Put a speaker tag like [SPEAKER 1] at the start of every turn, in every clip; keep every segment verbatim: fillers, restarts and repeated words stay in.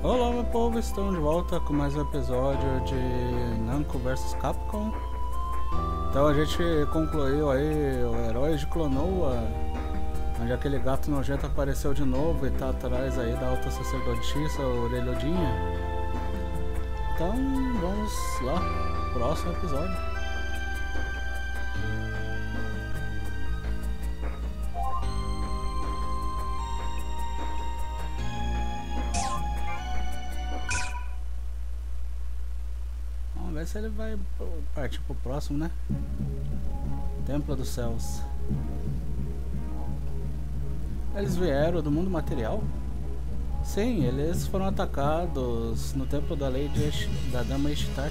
[SPEAKER 1] Olá meu povo, estamos de volta com mais um episódio de Namco versus Capcom. Então a gente concluiu aí o Heróis de Klonoa, onde aquele gato nojento apareceu de novo e tá atrás aí da alta sacerdotisa Orelhodinha. Então vamos lá, próximo episódio. Vamos ver se ele vai partir pro próximo, né? Templo dos Céus. Eles vieram do mundo material? Sim, eles foram atacados no templo da Lady Esh, da Dama Ishtar.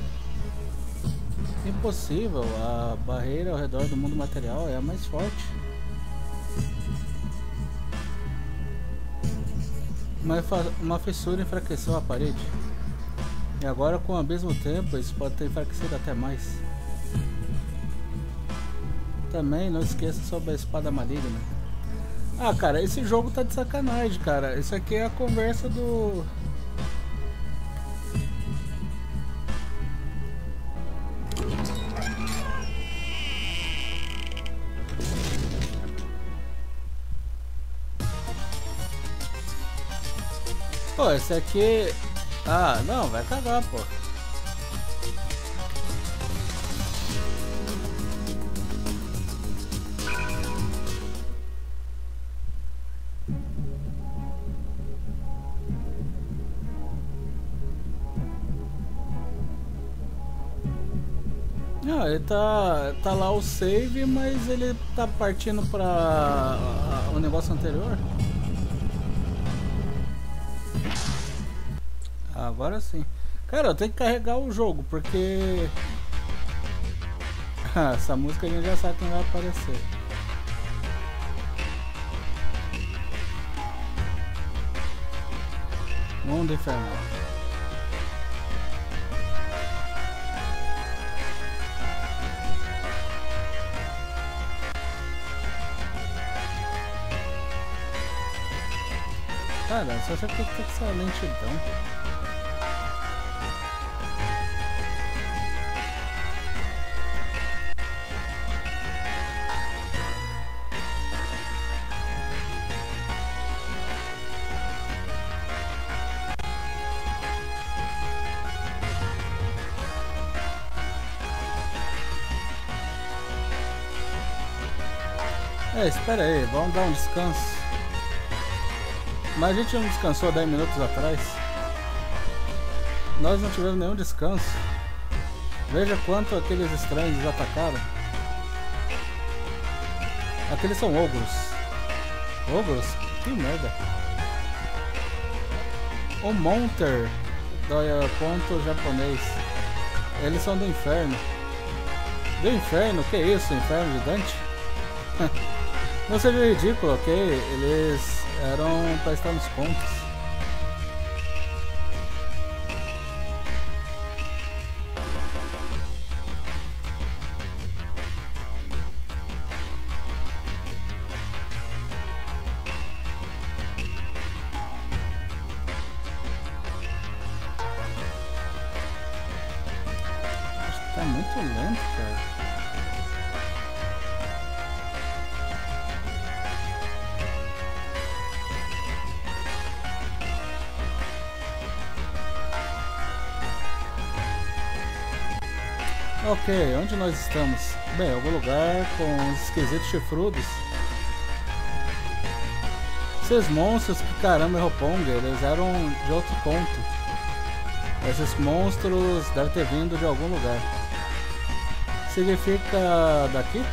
[SPEAKER 1] Impossível, a barreira ao redor do mundo material é a mais forte. Uma, uma fissura enfraqueceu a parede. E agora com o mesmo tempo isso pode ter enfraquecido até mais. Também não esqueça sobre a espada maligna. Ah, cara, esse jogo tá de sacanagem, cara. Isso aqui é a conversa do... Pô, esse aqui... Ah, não, vai cagar, pô. Não, ele tá, tá lá o save, mas ele tá partindo pra o negócio anterior. Agora sim. Cara, eu tenho que carregar o jogo, porque... essa música a gente já sabe quem vai aparecer. Mundo Infernal. Cara, só você tem que ter essa lentidão. É, espera aí, vamos dar um descanso. Mas a gente não descansou dez minutos atrás. Nós não tivemos nenhum descanso. Veja quanto aqueles estranhos atacaram. Aqueles são ogros. Ogros? Que merda. O Monter do ponto japonês. Eles são do inferno. Do inferno? Que isso? Inferno de Dante? Não seja ridículo, ok? Eles eram pra estar nos pontos. Acho que tá muito lento, cara. Ok, onde nós estamos? Bem, em algum lugar com os esquisitos chifrudos. Esses monstros, que caramba é Roppongi, eles eram de outro ponto. Esses monstros devem ter vindo de algum lugar. Significa daqui?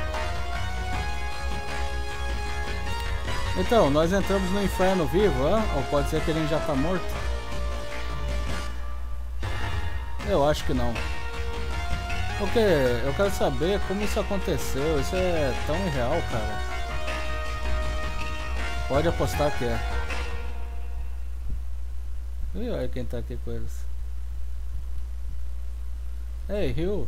[SPEAKER 1] Então, nós entramos no inferno vivo, hein? Ou pode ser que ele já tá morto? Eu acho que não. Ok, eu quero saber como isso aconteceu. Isso é tão irreal, cara. Pode apostar que é. E olha quem tá aqui com eles. Ei, Ryu.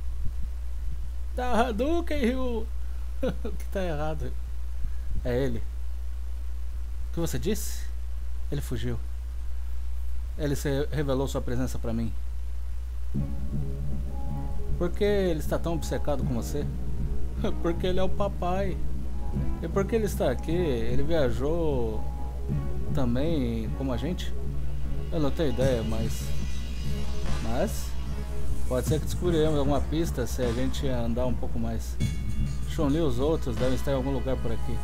[SPEAKER 1] Tá Hadouken, Ryu. O que tá errado? É ele. O que você disse? Ele fugiu. ele se revelou sua presença pra mim? Por que ele está tão obcecado com você? Porque ele é o papai. E por que ele está aqui? Ele viajou também como a gente? Eu não tenho ideia, mas... Mas... Pode ser que descobriremos alguma pista se a gente andar um pouco mais. Chun-Li e os outros devem estar em algum lugar por aqui.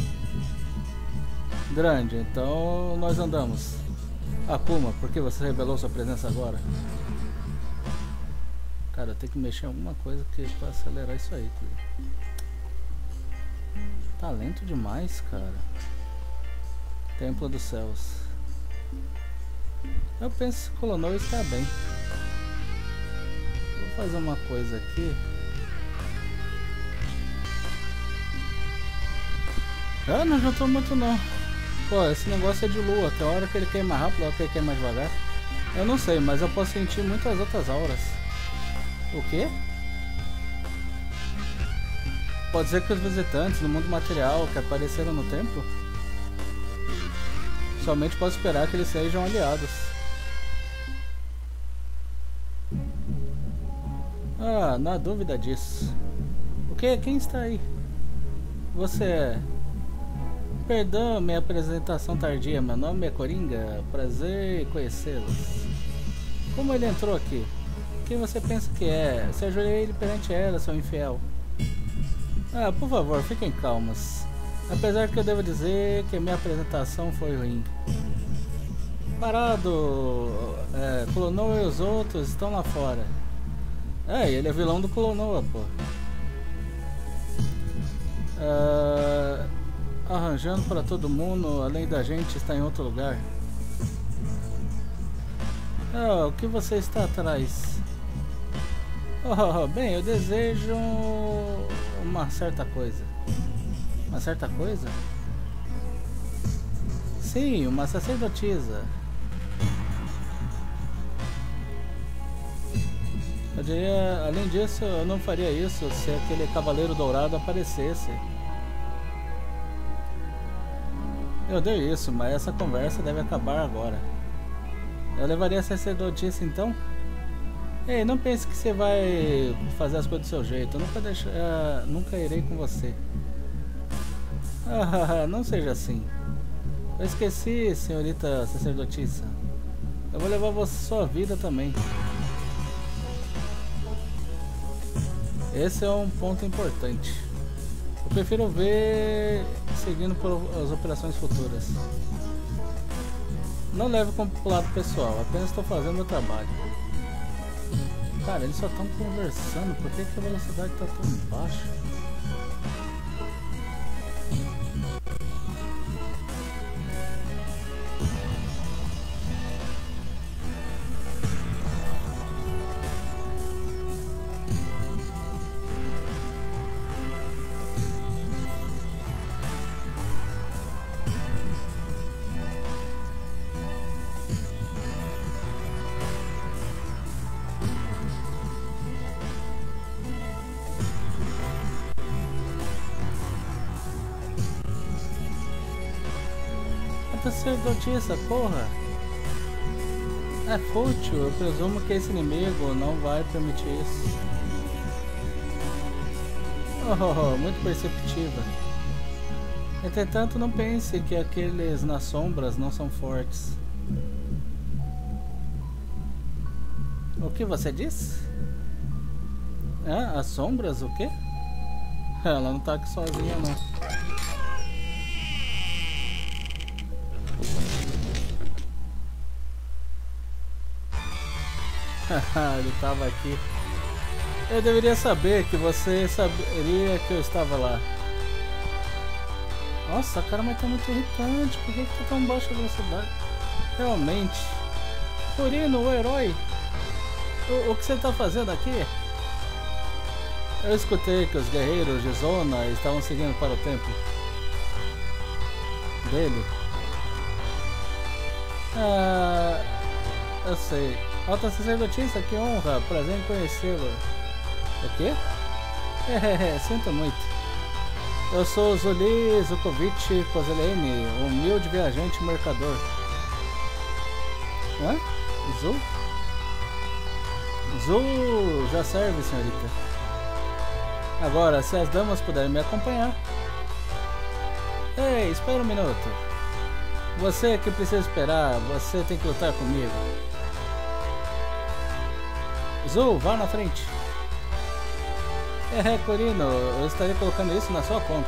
[SPEAKER 1] Grande, então nós andamos. Akuma, por que você revelou sua presença agora? Cara, eu tenho que mexer em alguma coisa que pra acelerar isso aí, cara. Tá lento demais, cara. Templo dos Céus. Eu penso que Clonoa está bem. Vou fazer uma coisa aqui. Ah, não adiantou muito não. Pô, esse negócio é de lua. Tem hora que ele queima rápido, hora que ele queima devagar. Eu não sei, mas eu posso sentir muitas outras auras. O quê? Pode ser que os visitantes no mundo material que apareceram no templo somente posso esperar que eles sejam aliados. Ah, não há dúvida disso. O que? Quem está aí? Você é... Perdão minha apresentação tardia, meu nome é Coringa, prazer em conhecê-los. Como ele entrou aqui? Quem você pensa que é? Se ajoelhei ele perante ela, seu infiel. Ah, por favor, fiquem calmas. Apesar que eu devo dizer que minha apresentação foi ruim. Parado, é, Clonoa e os outros estão lá fora. É, ele é vilão do Clonoa, pô. Ah, arranjando para todo mundo, além da gente, está em outro lugar. Ah, o que você está atrás? Oh, bem, eu desejo uma certa coisa. Uma certa coisa? Sim, uma sacerdotisa. Eu diria, além disso, eu não faria isso se aquele cavaleiro dourado aparecesse. Eu dei isso, mas essa conversa deve acabar agora. Eu levaria a sacerdotisa então? Ei, não pense que você vai fazer as coisas do seu jeito. Eu nunca, deixo, uh, nunca irei com você. Ah, não seja assim. Eu esqueci, senhorita sacerdotisa. Eu vou levar você sua vida também. Esse é um ponto importante. Eu prefiro ver seguindo por as operações futuras. Não leve como lado pessoal, apenas estou fazendo meu trabalho. Cara, eles só estão conversando, por que, que a velocidade está tão baixa? Sacerdotisa, porra! É fútil, eu presumo que esse inimigo não vai permitir isso. Oh, muito perceptiva. Entretanto, não pense que aqueles nas sombras não são fortes. O que você disse? Ah, as sombras, o quê? Ela não tá aqui sozinha, não. Ele tava aqui. Eu deveria saber que você saberia que eu estava lá. Nossa, cara, mas tá muito irritante. Por que que tá tão baixa a velocidade? Realmente. Torino, o herói. O, o que você tá fazendo aqui? Eu escutei que os guerreiros de Zona estavam seguindo para o templo dele. Ah, eu sei. Alta sacerdotisa, que honra, prazer em conhecê-lo. O quê? É, sinto muito. Eu sou Zuli Zukovic Kozeleni, humilde viajante mercador. Hã? Zul? Zul já serve, senhorita. Agora, se as damas puderem me acompanhar. Ei, espera um minuto. Você que precisa esperar, você tem que lutar comigo. Zul, vá na frente. É, Corino, eu estaria colocando isso na sua conta.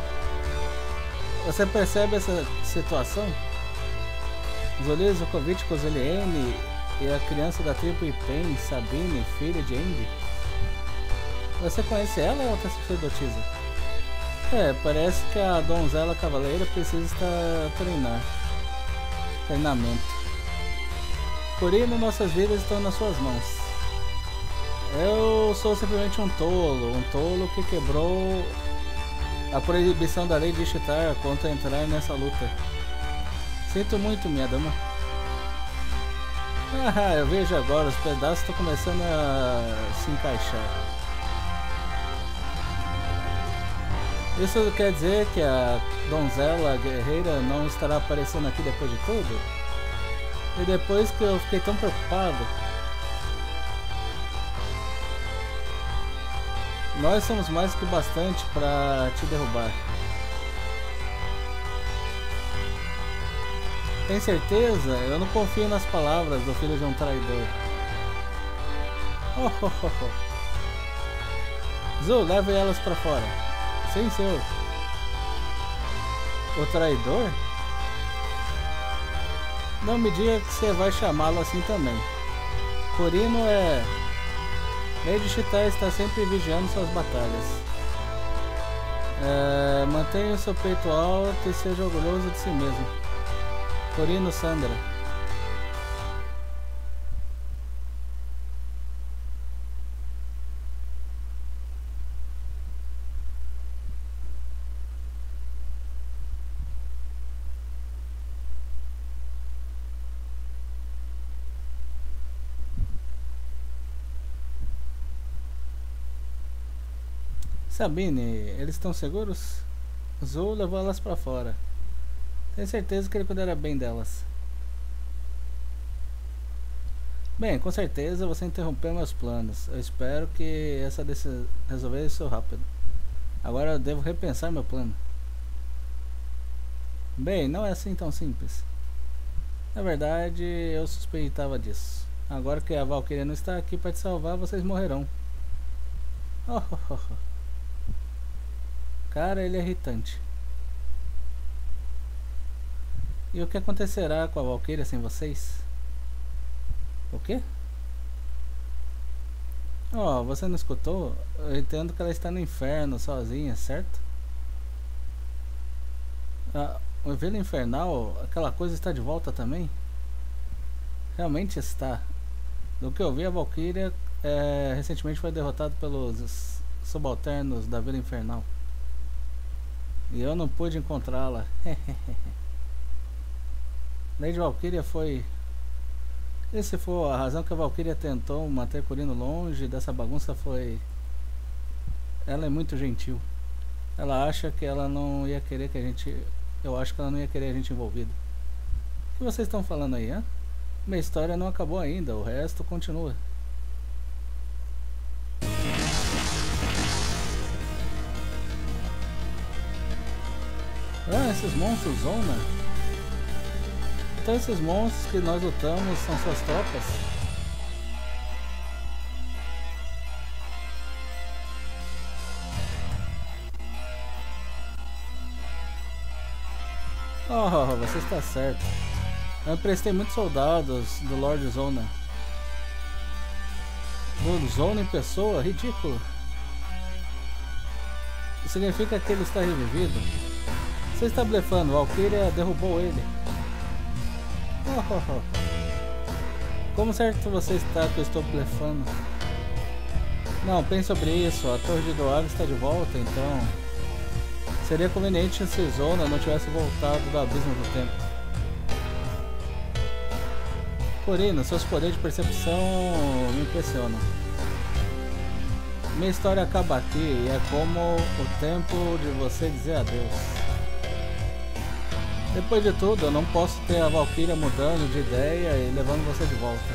[SPEAKER 1] Você percebe essa situação? Zoliz, Zukovic, Kozeliene e a criança da tribo Ipen, Sabine, filha de Andy. Você conhece ela ou está sacerdotisa? É, parece que a donzela cavaleira precisa estar treinar. Treinamento. Corino, nossas vidas estão nas suas mãos. Eu sou simplesmente um tolo, um tolo que quebrou a proibição da lei de Ishtar quanto a entrar nessa luta. Sinto muito, minha dama. Ah, eu vejo agora, os pedaços estão começando a se encaixar. Isso quer dizer que a donzela guerreira não estará aparecendo aqui depois de tudo? E depois que eu fiquei tão preocupado. Nós somos mais que bastante para te derrubar. Tem certeza? Eu não confio nas palavras do filho de um traidor. Oh, oh, oh, oh. Zul, leve elas para fora. Sim, senhor. O traidor? Não me diga que você vai chamá-lo assim também. Corino é... Lady Ishtar está sempre vigiando suas batalhas. É... Mantenha o seu peito alto e seja orgulhoso de si mesmo. Corino Sandra. Sabine, eles estão seguros? Zul levou elas pra fora. Tenho certeza que ele cuidará bem delas. Bem, com certeza você interrompeu meus planos. Eu espero que essa decisão resolver isso rápido. Agora eu devo repensar meu plano. Bem, não é assim tão simples. Na verdade, eu suspeitava disso. Agora que a Valkyria não está aqui para te salvar, vocês morrerão. Oh, oh, oh, oh. Cara, ele é irritante. E o que acontecerá com a Valkyria sem vocês? O quê? Oh, você não escutou? Eu entendo que ela está no inferno sozinha, certo? Ah, o Vila Infernal, aquela coisa está de volta também? Realmente está. Do que eu vi, a Valkyria é, recentemente foi derrotada pelos subalternos da Vila Infernal. E eu não pude encontrá-la. Lady Valkyria foi... E se for a razão que a Valkyria tentou manter Corino longe dessa bagunça foi... Ela é muito gentil. Ela acha que ela não ia querer que a gente... Eu acho que ela não ia querer a gente envolvido. O que vocês estão falando aí, hein? Minha história não acabou ainda, o resto continua. Ah, esses monstros Zona? Então esses monstros que nós lutamos são suas tropas? Oh, você está certo. Eu emprestei muitos soldados do Lord Zona. Do Zona em pessoa? Ridículo. Significa que ele está revivido? Você está blefando, Valkyria derrubou ele. Oh, oh, oh. Como certo você está que eu estou blefando? Não, pense sobre isso. A Torre de Doab está de volta, então... Seria conveniente se Zona não tivesse voltado do abismo do tempo. Corino, seus poderes de percepção me impressionam. Minha história acaba aqui e é como o tempo de você dizer adeus. Depois de tudo, eu não posso ter a Valkyria mudando de ideia e levando você de volta.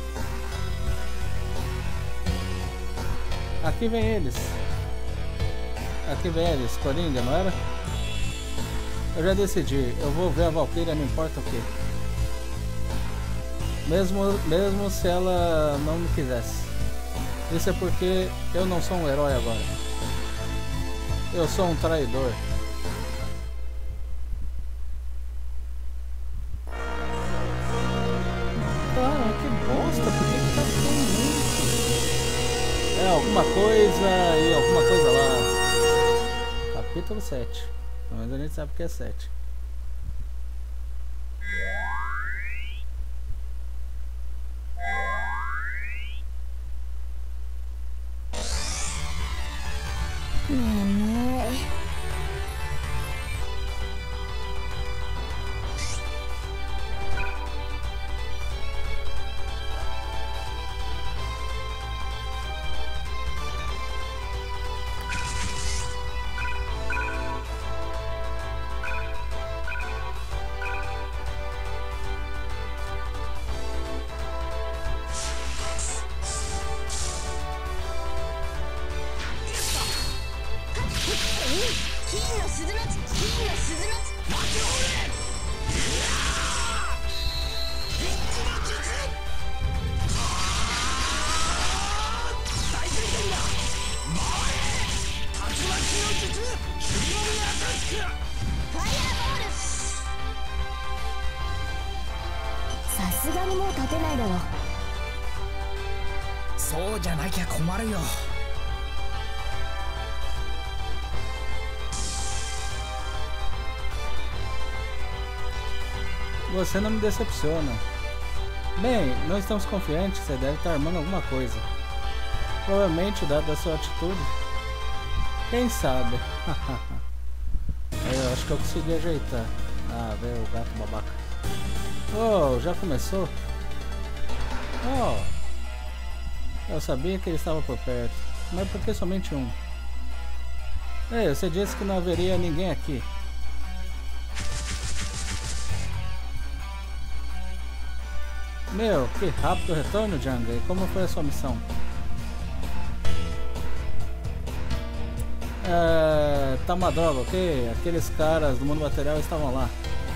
[SPEAKER 1] Aqui vem eles. Aqui vem eles, Coringa, não era? Eu já decidi, eu vou ver a Valkyria, não importa o que. Mesmo, mesmo se ela não me quisesse. Isso é porque eu não sou um herói agora. Eu sou um traidor. Ah, que bosta, por que que tá ficando isso? É, alguma coisa e alguma coisa lá. Capítulo sete. Pelo menos a gente sabe que é sete. Você não me decepciona. Bem, não estamos confiantes, você deve estar armando alguma coisa. Provavelmente, dado a sua atitude. Quem sabe? Eu acho que eu consegui ajeitar. Ah, veio o gato babaca. Oh, já começou? Oh, eu sabia que ele estava por perto. Mas por que somente um? Ei, você disse que não haveria ninguém aqui. Meu, que rápido retorno, Janga. E como foi a sua missão? É... Tá uma droga, ok? Aqueles caras do mundo material estavam lá.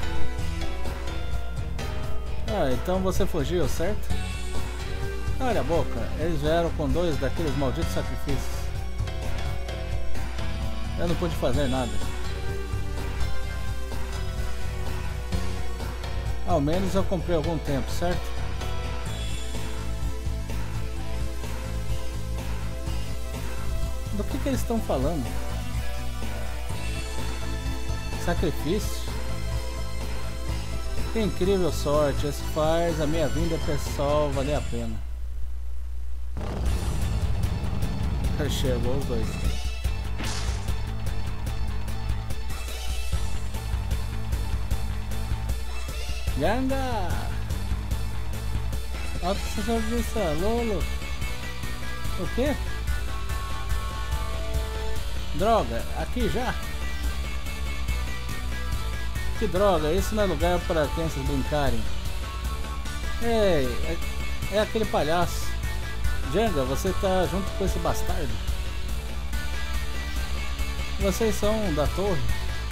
[SPEAKER 1] Ah, então você fugiu, certo? Olha a boca, eles vieram com dois daqueles malditos sacrifícios. Eu não pude fazer nada. Ao menos eu comprei algum tempo, certo? Do que que eles estão falando? Sacrifício? Que incrível sorte, isso faz a minha vinda pessoal valer a pena. Chegou os dois. Janga! Alto serviço, Lolo. O quê? Droga, aqui já? Que droga, isso não é lugar para crianças brincarem. Ei, é, é aquele palhaço. Janga, você tá junto com esse bastardo? Vocês são da torre?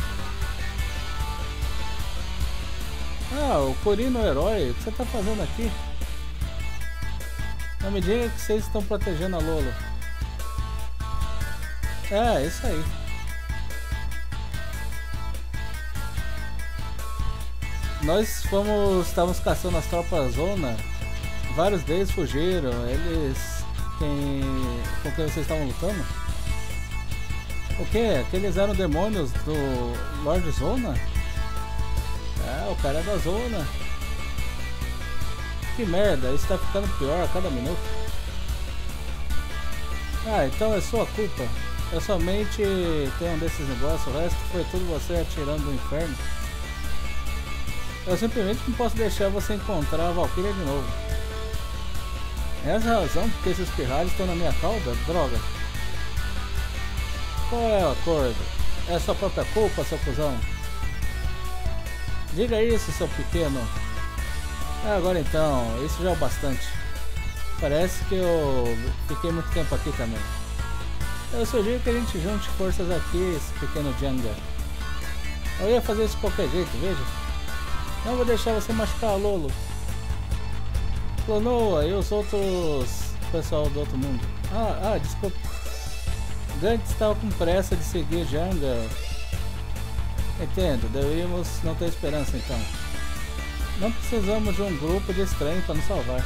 [SPEAKER 1] Ah, o Corino herói, o que você tá fazendo aqui? Não me diga que vocês estão protegendo a Lolo. É, isso aí. Nós fomos, estávamos caçando as tropas Zona. Vários deles fugiram. Eles, quem, com quem vocês estavam lutando? O que? Aqueles eram demônios do Lord Zona? É, o cara é da Zona. Que merda, isso tá ficando pior a cada minuto. Ah, então é sua culpa. Eu somente tenho um desses negócios, o resto foi tudo você atirando do inferno. Eu simplesmente não posso deixar você encontrar a Valkyria de novo. Essa é a razão porque esses pirralhos estão na minha cauda? Droga. Qual é o acordo? É sua própria culpa, seu cuzão? Diga isso, seu pequeno. Ah, agora então, isso já é o bastante. Parece que eu fiquei muito tempo aqui também. Eu sugiro que a gente junte forças aqui, esse pequeno Janga. Eu ia fazer isso de qualquer jeito, veja. Não vou deixar você machucar a Lolo. Clonoa e os outros pessoal do outro mundo. Ah, ah, desculpa. Gantz estava com pressa de seguir Janga. Entendo, deveríamos não ter esperança então. Não precisamos de um grupo de estranhos para nos salvar.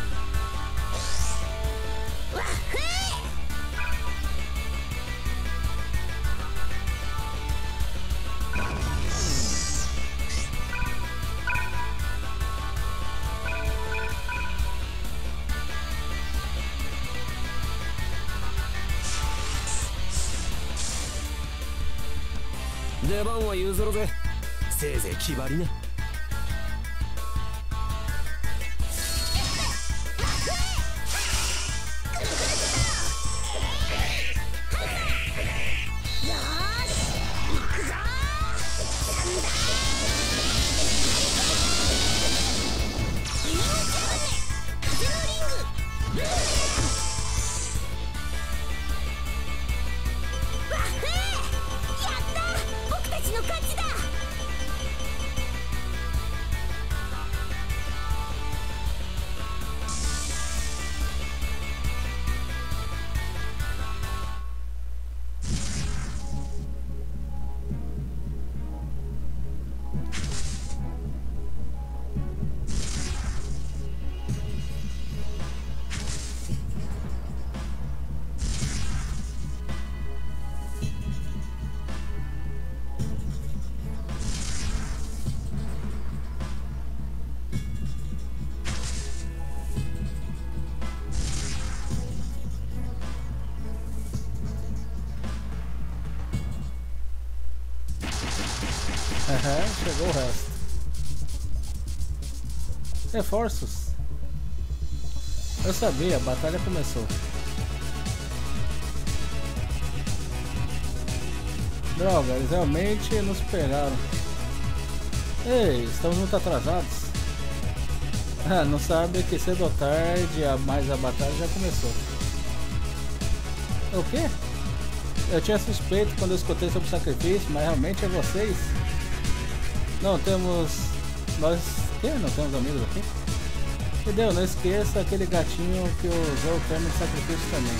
[SPEAKER 1] Aham, chegou o resto. Reforços. Eu sabia, a batalha começou. Droga, eles realmente nos pegaram. Ei, estamos muito atrasados. Ah, não sabe que cedo ou tarde, mas a batalha já começou. O quê? Eu tinha suspeito quando eu escutei sobre o sacrifício, mas realmente é vocês? Não temos... Nós... Que? Não temos amigos aqui? Que deu, não esqueça aquele gatinho que usou o termo de sacrifício também.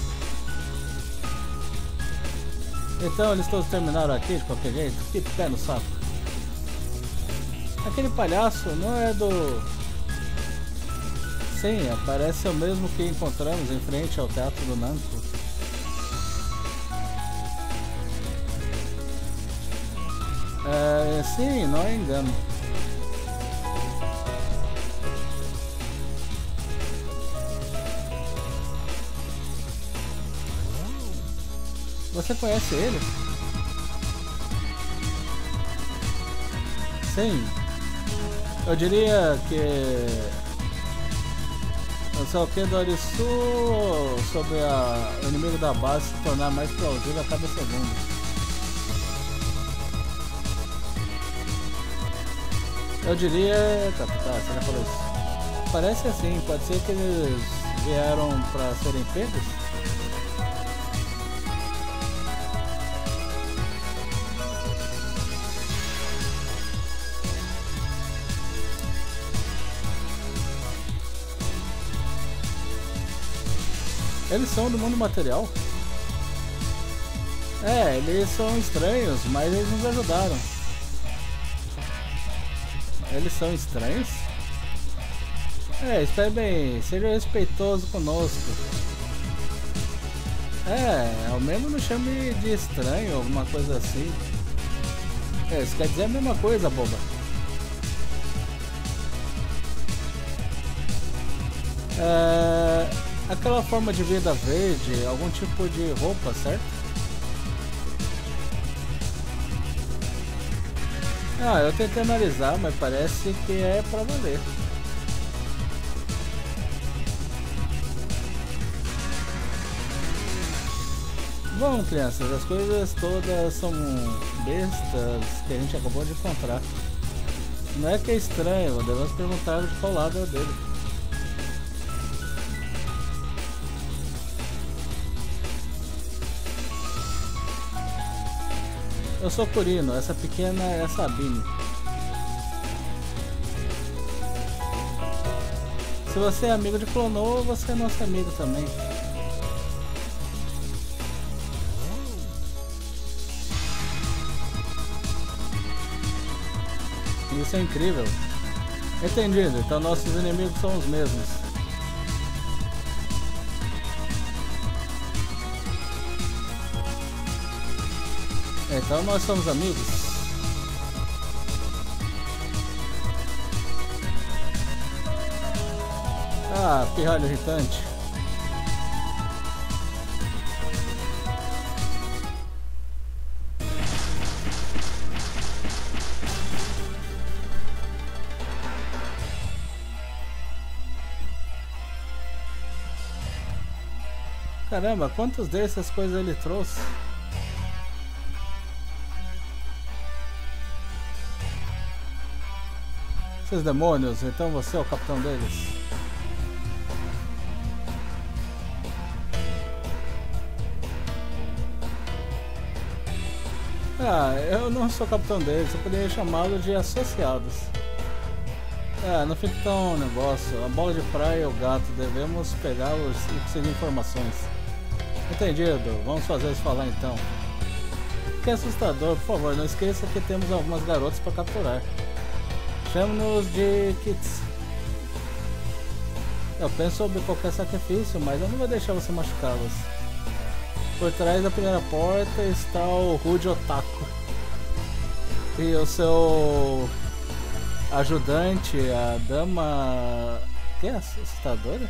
[SPEAKER 1] Então eles todos terminaram aqui de qualquer jeito? Que pé no saco. Aquele palhaço não é do... Sim, parece o mesmo que encontramos em frente ao Teatro do Nanko. É, sim, não é engano. Você conhece ele? Sim. Eu diria que... Eu sei o que do Arisu sobre a... o inimigo da base se tornar mais plausível a cada segundo. Eu diria... Tá, tá, você já falou isso. Parece assim, pode ser que eles vieram pra serem pegos? Eles são do mundo material? É, eles são estranhos, mas eles nos ajudaram. Eles são estranhos? É, espere bem, seja respeitoso conosco. É, ao menos não chame de estranho, alguma coisa assim. É, isso quer dizer a mesma coisa, boba. É, aquela forma de vida verde, algum tipo de roupa, certo? Ah, eu tentei analisar, mas parece que é pra valer. Bom, crianças, as coisas todas são bestas que a gente acabou de encontrar. Não é que é estranho, devemos perguntar de qual lado é o dele. Eu sou Kurino, essa pequena é a Sabine. Se você é amigo de Klonoa, você é nosso amigo também. Isso é incrível. Entendido, então nossos inimigos são os mesmos. Então nós somos amigos. Ah, pirralho irritante. Caramba, quantos dessas coisas ele trouxe? Esses demônios, então você é o capitão deles. Ah, eu não sou capitão deles, eu poderia chamá-lo de associados. Ah, não fique tão negócio. A bola de praia e o gato, devemos pegá-los e conseguir informações. Entendido, vamos fazer eles falar então. Que assustador, por favor, não esqueça que temos algumas garotas para capturar. Chame-nos de Kits. Eu penso sobre qualquer sacrifício, mas eu não vou deixar você machucá-las. Por trás da primeira porta está o Rude Otaku. E o seu ajudante, a dama... que é? Assustadora?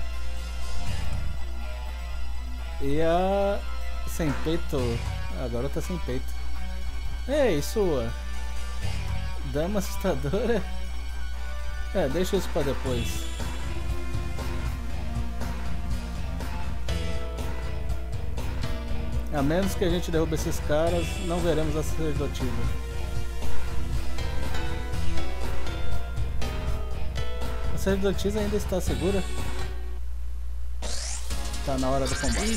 [SPEAKER 1] E a... sem peito... a garota sem peito. Ei, sua... dama assustadora? É, deixa isso pra depois. A menos que a gente derrube esses caras, não veremos a sacerdotisa. A sacerdotisa ainda está segura? Tá na hora do combate.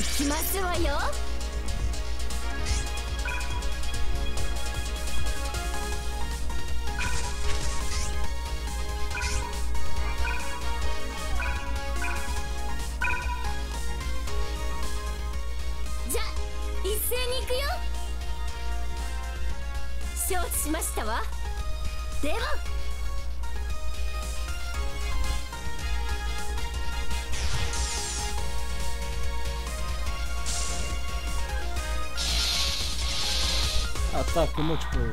[SPEAKER 1] Ataque múltiplo.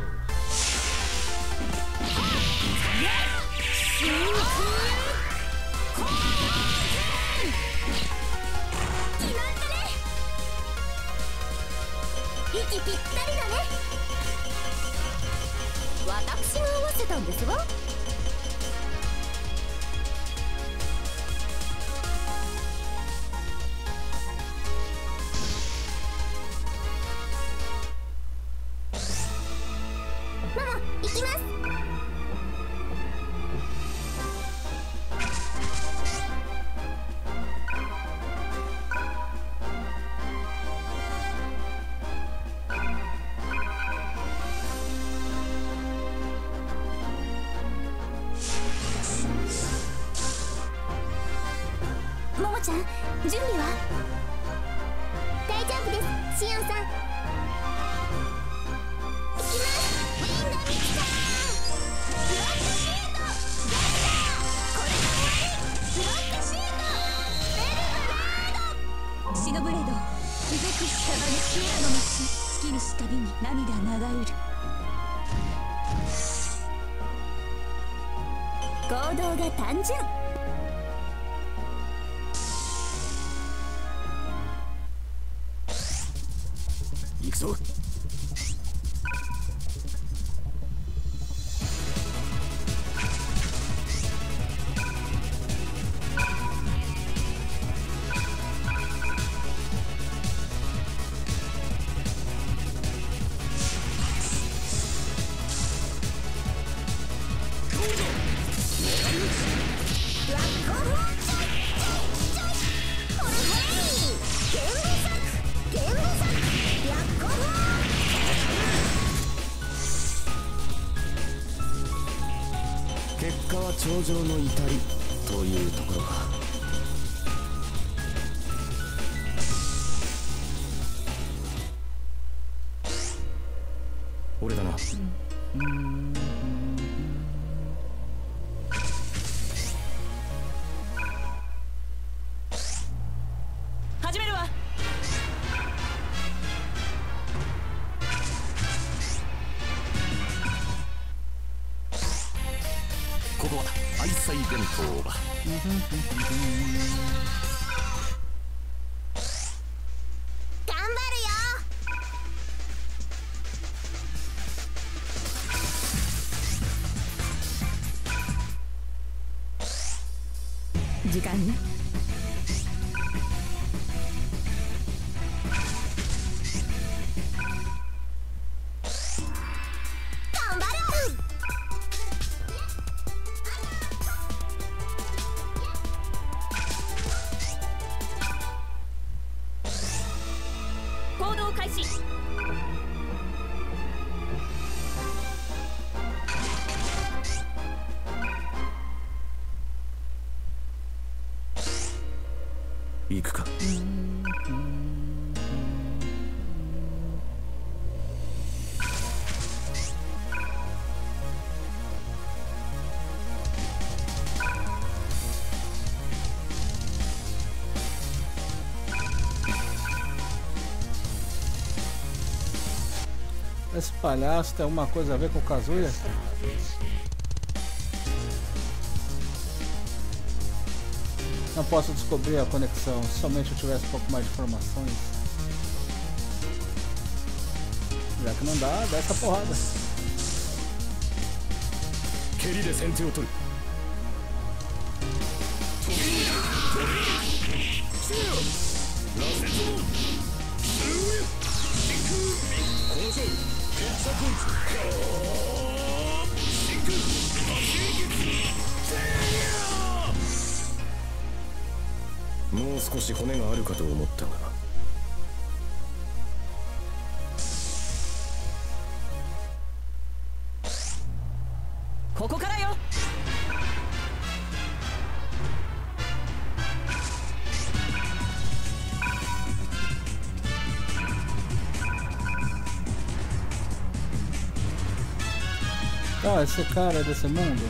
[SPEAKER 2] 結果は頂上の至りというところか。俺だな。うん。
[SPEAKER 3] 始めるわ。
[SPEAKER 2] ここは愛妻弁当場。
[SPEAKER 4] 頑張るよ。
[SPEAKER 3] 時間ね。
[SPEAKER 4] 頑張る。
[SPEAKER 3] 行動開始。
[SPEAKER 2] 行くか。
[SPEAKER 1] Esse palhaço tem alguma coisa a ver com o Kazuya? Não posso descobrir a conexão, se somente eu tivesse um pouco mais de informações. Já que não dá, dá essa porrada.
[SPEAKER 2] もう少し骨があるかと思ったが。
[SPEAKER 3] ここからよ。
[SPEAKER 1] Ah, esse cara é desse mundo?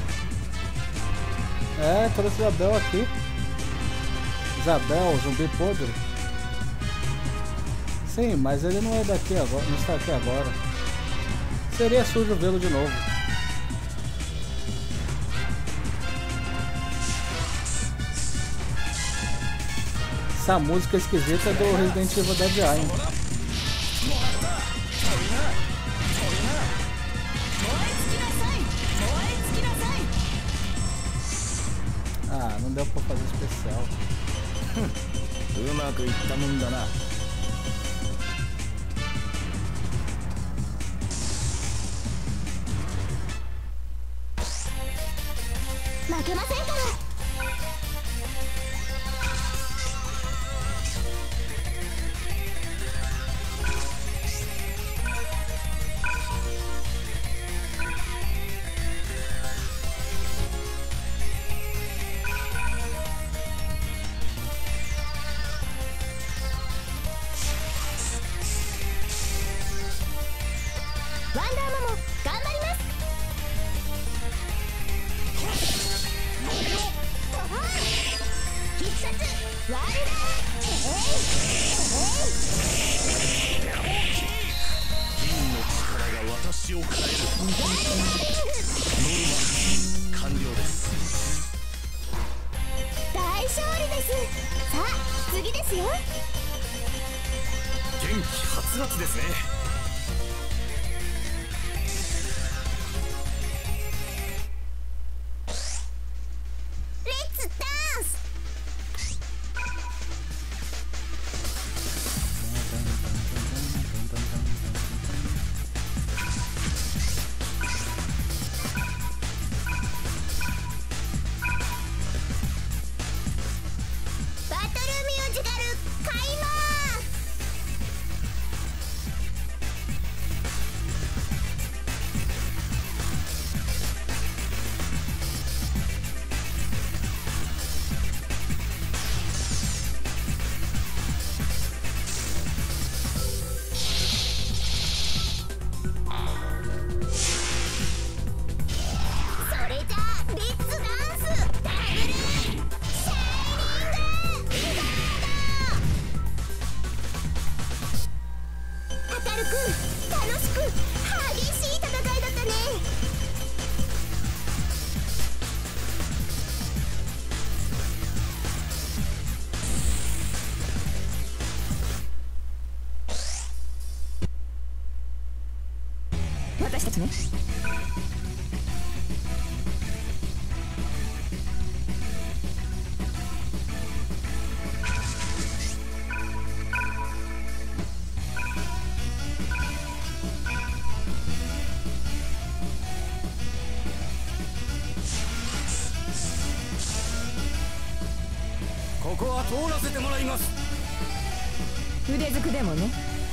[SPEAKER 1] É, trouxe Isabel aqui. Isabel, zumbi podre. Sim, mas ele não é daqui agora, não está aqui agora. Seria sujo vê-lo de novo. Essa música esquisita é do Resident Evil Dead Island. Ah, não deu pra fazer especial.
[SPEAKER 2] うまくいったもんだな。
[SPEAKER 4] 負けませんから。ワンダーマも頑張ります。必殺ワンダー。
[SPEAKER 2] 銀の力が私を変える。ノルマ完了です。
[SPEAKER 4] 大勝利です。さあ次ですよ。
[SPEAKER 2] 元気はつらつですね。
[SPEAKER 4] バトルミュージカル開幕。
[SPEAKER 3] 私たちね。
[SPEAKER 2] ここは通らせてもらいます。
[SPEAKER 3] 腕づくでもね。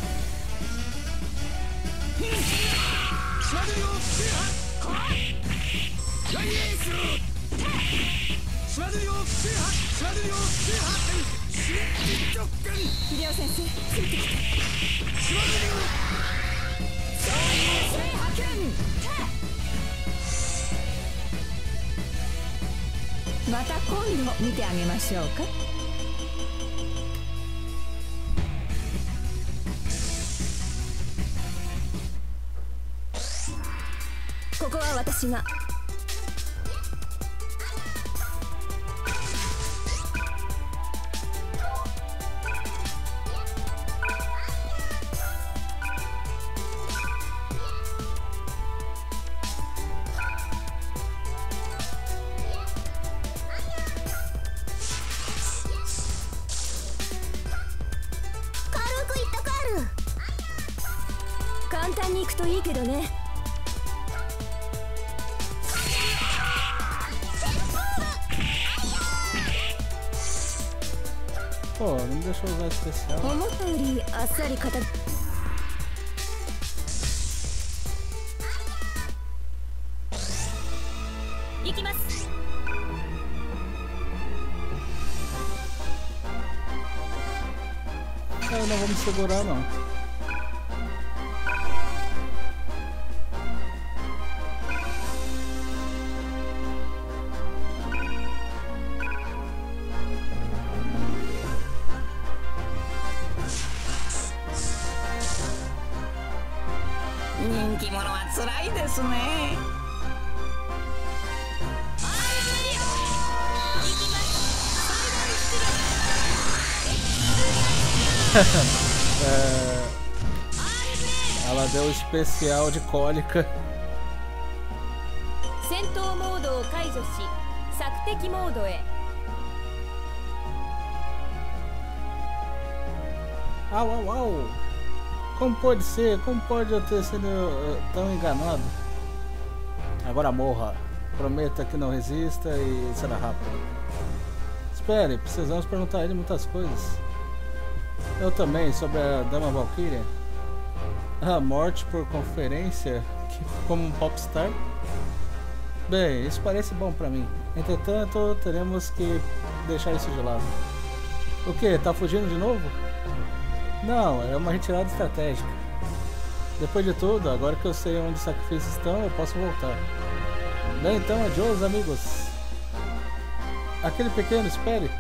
[SPEAKER 3] 秀夫先生、ついてきて。また今度見てあげましょうか。ここは私が。簡単に行くといいけどね。
[SPEAKER 1] Pô, não me deixou usar especial.
[SPEAKER 3] 思ったよりあっさり片。行きます。
[SPEAKER 1] Eu não vou me segurar não. É, ela deu especial de cólica.
[SPEAKER 3] 戦闘モードを解除し、索敵モードへ。
[SPEAKER 1] Au, au, au! Como pode ser? Como pode eu ter sido uh, tão enganado? Agora morra. Prometa que não resista e será rápido. Espere, precisamos perguntar a ele muitas coisas. Eu também, sobre a Dama Valkyria. A morte por conferência, como um popstar? Bem, isso parece bom pra mim. Entretanto, teremos que deixar isso de lado. O que? Tá fugindo de novo? Não, é uma retirada estratégica. Depois de tudo, agora que eu sei onde os sacrifícios estão, eu posso voltar. Bem, então, adiós, amigos. Aquele pequeno, espere.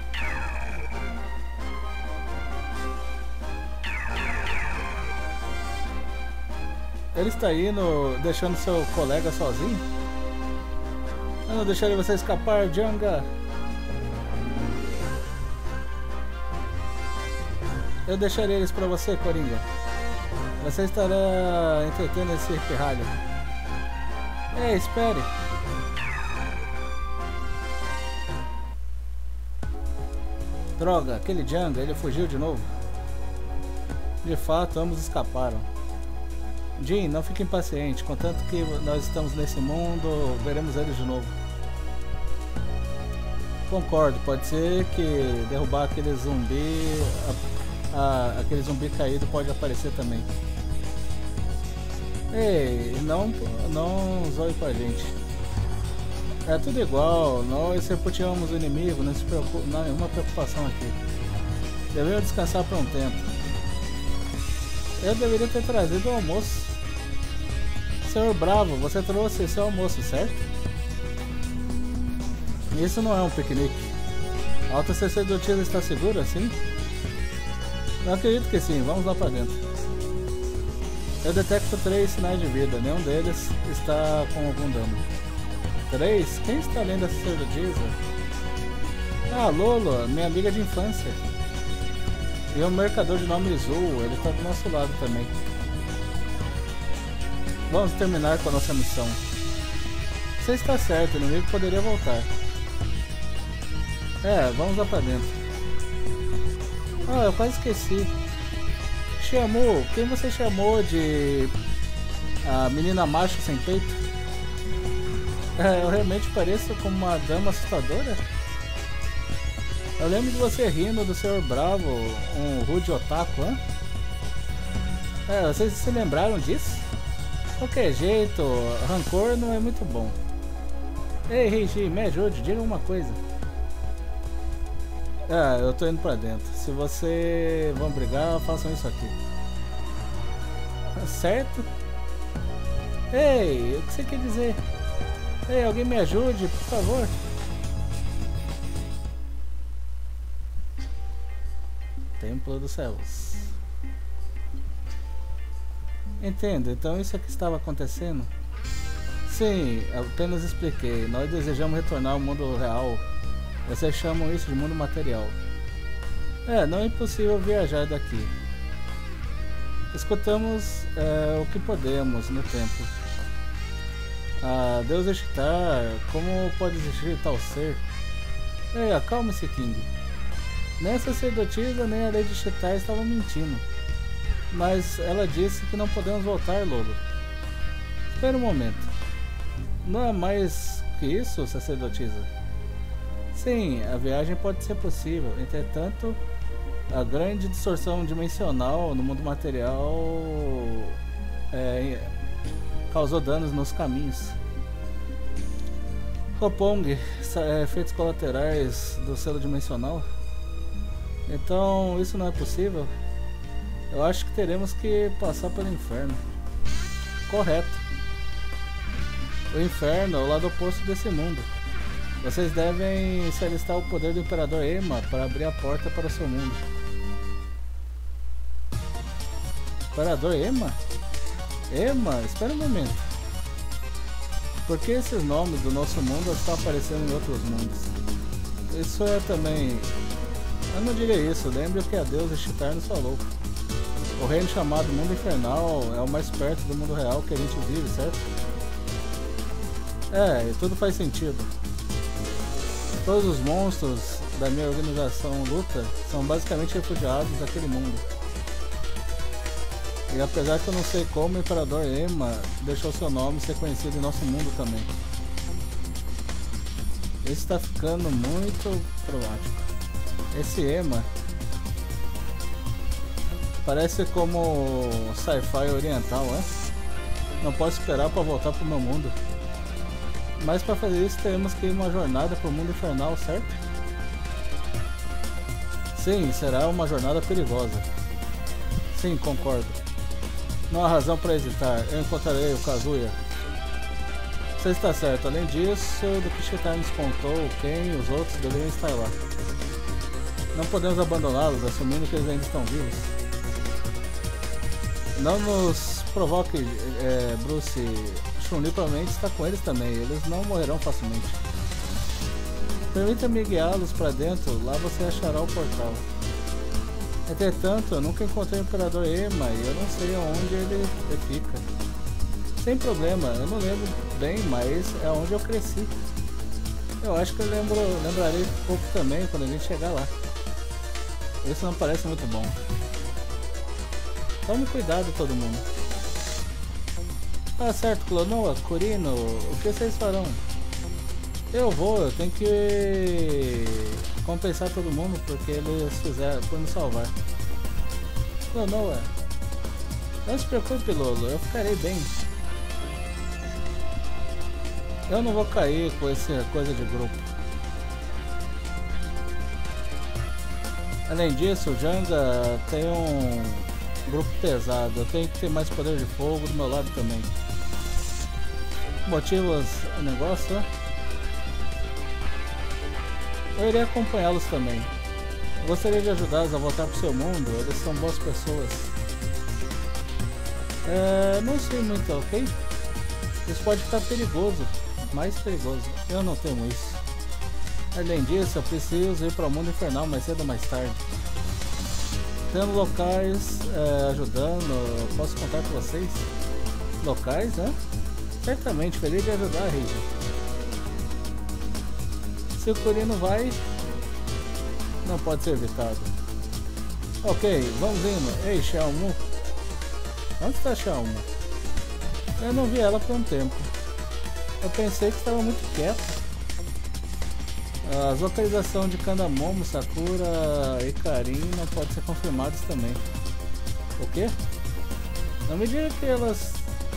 [SPEAKER 1] Ele está indo, deixando seu colega sozinho? Eu não deixarei você escapar, Janga. Eu deixarei eles para você, Coringa. Você estará entretendo esse pirralho. Ei, espere. Droga, aquele Janga, ele fugiu de novo. De fato, ambos escaparam. Jin, não fique impaciente, contanto que nós estamos nesse mundo, veremos eles de novo. Concordo, pode ser que derrubar aquele zumbi, a, a, aquele zumbi caído pode aparecer também. Ei, não, não zoe com a gente. É tudo igual, nós repudiamos o inimigo, não se preocupe, não há nenhuma preocupação aqui. Devemos descansar por um tempo. Eu deveria ter trazido o almoço. Senhor Bravo, você trouxe seu almoço, certo? Isso não é um piquenique. A alta sacerdotisa está segura, sim? Eu acredito que sim, vamos lá para dentro. Eu detecto três sinais de vida, nenhum deles está com algum dano. Três? Quem está além da sacerdotisa? Ah, Lolo, minha amiga de infância. E o mercador de nome Zul, ele está do nosso lado também. Vamos terminar com a nossa missão. Você está certo, o inimigo poderia voltar. É, vamos lá pra dentro. Ah, eu quase esqueci. Chamou, quem você chamou de a menina macho sem peito? É, eu realmente pareço como uma dama assustadora? Eu lembro de você rindo do senhor Bravo, um rude otaku, hein? É, vocês se lembraram disso? De qualquer jeito, rancor não é muito bom. Ei, Reiji, me ajude, diga uma coisa. É, eu tô indo pra dentro. Se você vão brigar, façam isso aqui. Certo? Ei, o que você quer dizer? Ei, alguém me ajude, por favor. Templo dos Céus. Entendo, então isso aqui estava acontecendo? Sim, apenas expliquei. Nós desejamos retornar ao mundo real. Vocês chamam isso de mundo material. É, não é impossível viajar daqui. Escutamos é, o que podemos no templo. Ah, Deus Ishtar, como pode existir tal ser? Ei, acalme-se, King. Nem a sacerdotisa nem a Lady Ishtar estavam mentindo. Mas ela disse que não podemos voltar, Lolo. Espera um momento. Não é mais que isso, sacerdotisa? Sim, a viagem pode ser possível. Entretanto, a grande distorção dimensional no mundo material é, causou danos nos caminhos. Ropong, efeitos colaterais do selo dimensional. Então, isso não é possível? Eu acho que teremos que passar pelo inferno. Correto. O inferno é o lado oposto desse mundo. Vocês devem se alistar ao poder do Imperador Ema para abrir a porta para o seu mundo. Imperador Ema? Ema? Espera um momento. Por que esses nomes do nosso mundo estão aparecendo em outros mundos? Isso é também... Eu não diria isso, lembre o que a deusa Ishtar nos falou. O reino chamado Mundo Infernal é o mais perto do mundo real que a gente vive, certo? É, e tudo faz sentido. Todos os monstros da minha organização luta são basicamente refugiados daquele mundo. E apesar que eu não sei como o Imperador Ema deixou seu nome ser conhecido em nosso mundo também. Isso está ficando muito problemático. Esse Ema parece como sci-fi oriental, é? Não posso esperar para voltar pro meu mundo. Mas para fazer isso teremos que ir uma jornada pro mundo infernal, certo? Sim, será uma jornada perigosa. Sim, concordo. Não há razão para hesitar. Eu encontrarei o Kazuya. Você está certo. Além disso, do que Ishtar nos contou, Ken e os outros deveriam estar lá. Não podemos abandoná-los, assumindo que eles ainda estão vivos. Não nos provoque, é, Bruce. Chun-Li provavelmente está com eles também. Eles não morrerão facilmente. Permita-me guiá-los para dentro. Lá você achará o portal. Entretanto, eu nunca encontrei o Imperador Ema e eu não sei onde ele fica. Sem problema, eu não lembro bem, mas é onde eu cresci. Eu acho que eu lembro, lembrarei um pouco também quando a gente chegar lá. Isso não parece muito bom. Tome cuidado, todo mundo. Ah, certo, Clonoa, Kurino, o que vocês farão? Eu vou, eu tenho que compensar todo mundo porque eles fizeram por me salvar. Clonoa, não se preocupe, Lolo, eu ficarei bem. Eu não vou cair com essa coisa de grupo. Além disso, o Janga tem um grupo pesado, eu tenho que ter mais poder de fogo do meu lado também. Motivos o negócio, né? Eu irei acompanhá-los também. Eu gostaria de ajudá-los a voltar para o seu mundo, eles são boas pessoas. É, não sei muito, ok? Isso pode ficar perigoso, mais perigoso. Eu não temo isso. Além disso, eu preciso ir para o mundo infernal mais cedo ou mais tarde. Tendo locais é, ajudando, eu posso contar com vocês? locais, né? Certamente, feliz de ajudar, Reiji. Se o Kurino vai, não pode ser evitado. Ok, vamos indo. Ei, Xiaomu. Onde está Xiaomu? Eu não vi ela por um tempo. Eu pensei que estava muito quieta. As localizações de Kandamomo, Sakura e Karin não podem ser confirmadas também. O quê? Não me diga que elas...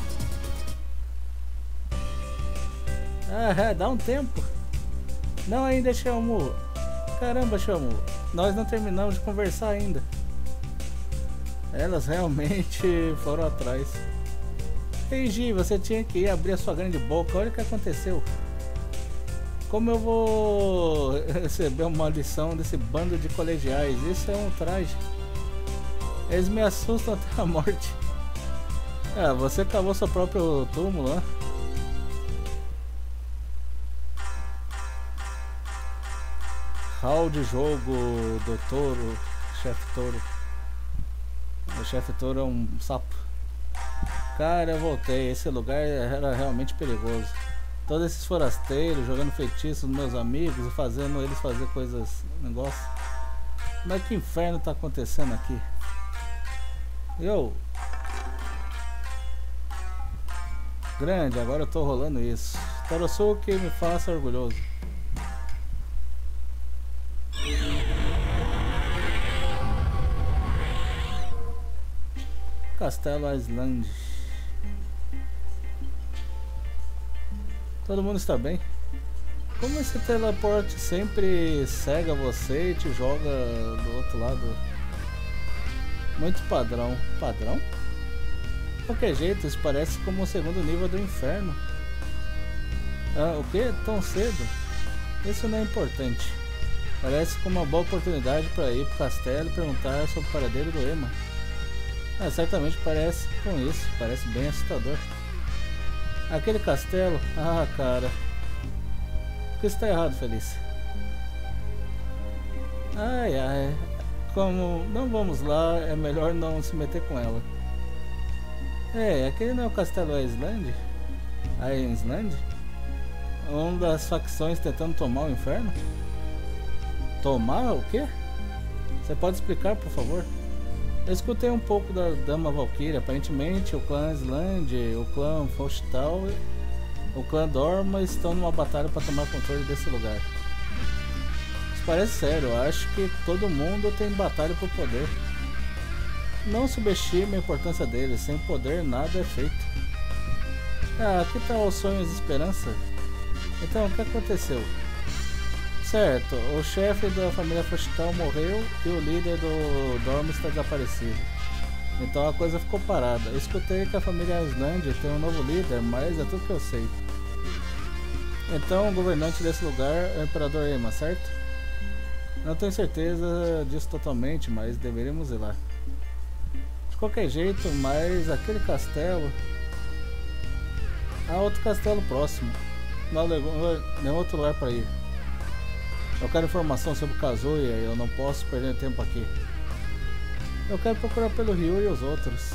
[SPEAKER 1] Ah, é, dá um tempo. Não ainda, Xiaomu. Caramba, Xiaomu. Nós não terminamos de conversar ainda. Elas realmente foram atrás. Reiji, você tinha que ir abrir a sua grande boca. Olha o que aconteceu. Como eu vou receber uma lição desse bando de colegiais? Isso é um traje. Eles me assustam até a morte. Ah, você cavou seu próprio túmulo, né? Hall de jogo do touro, chefe touro. O chefe touro é um sapo. Cara, eu voltei. Esse lugar era realmente perigoso. Todos esses forasteiros jogando feitiços nos meus amigos e fazendo eles fazer coisas, negócio. Mas que inferno tá acontecendo aqui? Eu grande, agora eu tô rolando isso. Torosuke, me faça orgulhoso. Castelo Island. Todo mundo está bem? Como esse teleporte sempre cega você e te joga do outro lado? Muito padrão. Padrão? De qualquer jeito, isso parece como o segundo nível do inferno. Ah, o que? Tão cedo? Isso não é importante. Parece como uma boa oportunidade para ir pro castelo e perguntar sobre o paradeiro do Ema. Ah, certamente parece com isso. Parece bem assustador. Aquele castelo? Ah, cara. O que está errado, Felícia? Ai, ai. Como não vamos lá, é melhor não se meter com ela. É, aquele não é o Castelo Island? Island? Uma das facções tentando tomar o inferno? Tomar o quê? Você pode explicar, por favor? Eu escutei um pouco da Dama Valkyria. Aparentemente o clã Island, o clã Fostal, o clã Dorma estão numa batalha para tomar controle desse lugar. Isso parece sério. Eu acho que todo mundo tem batalha por poder. Não subestime a importância deles. Sem poder nada é feito. Ah, que tal os sonhos e esperança? Então, o que aconteceu? Certo, o chefe da família Fostal morreu e o líder do Dorma está desaparecido. Então a coisa ficou parada. Eu escutei que a família Island tem um novo líder, mas é tudo que eu sei. Então o governante desse lugar é o Imperador Ema, certo? Não tenho certeza disso totalmente, mas deveríamos ir lá. De qualquer jeito, mas aquele castelo... Há outro castelo próximo. Não há nenhum outro lugar para ir. Eu quero informação sobre Kazuya e eu não posso perder tempo aqui. Eu quero procurar pelo Ryu e os outros.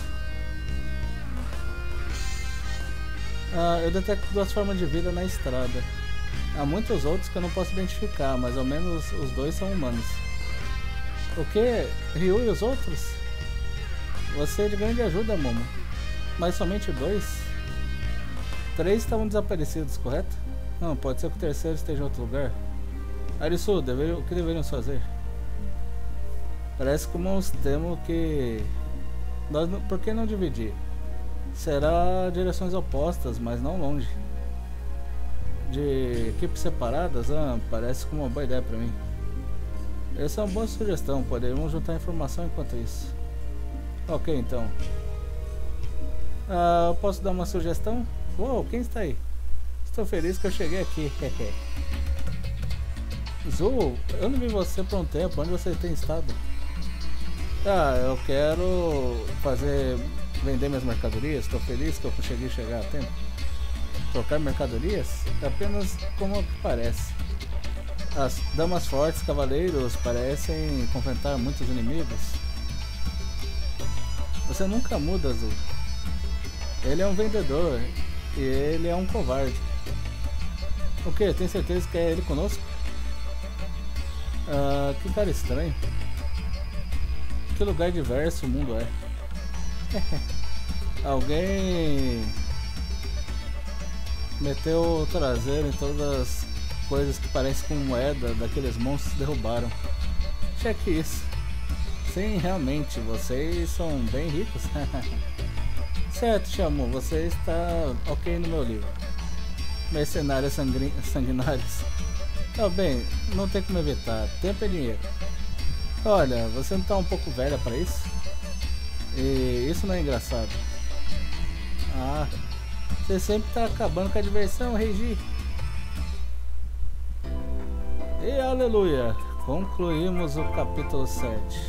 [SPEAKER 1] Ah, eu detecto duas formas de vida na estrada. Há muitos outros que eu não posso identificar, mas ao menos os dois são humanos. O que? Ryu e os outros? Você é de grande ajuda, Momo. Mas somente dois? Três estavam desaparecidos, correto? Não, pode ser que o terceiro esteja em outro lugar. Arisu, dever, o que deveríamos fazer? Parece como nós temos que... Nós, por que não dividir? Será direções opostas, mas não longe. De equipes separadas? Ah, parece como uma boa ideia para mim. Essa é uma boa sugestão, poderíamos juntar informação enquanto isso. Ok, então. Ah, eu posso dar uma sugestão? Uou, quem está aí? Estou feliz que eu cheguei aqui. Zu, eu não vi você por um tempo. Onde você tem estado? Ah, eu quero fazer... Vender minhas mercadorias. Estou feliz que eu consegui chegar a tempo. Trocar mercadorias? É apenas como parece. As damas fortes, cavaleiros, parecem confrontar muitos inimigos. Você nunca muda, Zu. Ele é um vendedor e ele é um covarde. O que? Tem certeza que é ele conosco? Ah, que cara estranho. Que lugar diverso o mundo é. Alguém meteu o traseiro em todas as coisas que parecem com moeda daqueles monstros que derrubaram. Cheque isso. Sim, realmente, vocês são bem ricos. Certo, Shamu, você está ok no meu livro. Mercenários sangri... sanguinários. Tá bem, não tem como evitar. Tempo é dinheiro. Olha, você não tá um pouco velha para isso? E isso não é engraçado. Ah, você sempre tá acabando com a diversão, Reiji. E aleluia, concluímos o capítulo sete.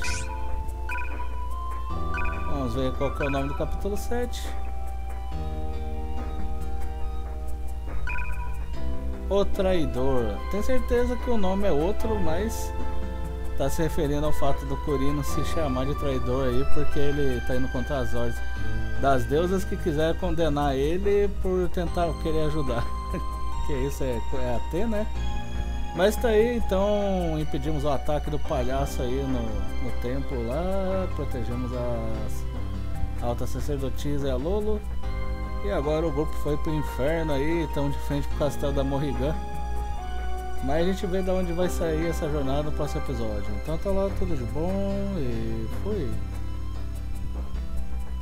[SPEAKER 1] Vamos ver qual que é o nome do capítulo sete. O Traidor. Tenho certeza que o nome é outro, mas tá se referindo ao fato do Kurino se chamar de traidor aí, porque ele tá indo contra as ordens das deusas que quiseram condenar ele por tentar querer ajudar. Que isso é, é A T, né? Mas tá aí, então impedimos o ataque do palhaço aí no, no templo lá, protegemos as altas sacerdotisas e a Lolo. E agora o grupo foi pro inferno aí, estão de frente pro castelo da Morrigan. Mas a gente vê de onde vai sair essa jornada no próximo episódio. Então tá lá, tudo de bom e fui.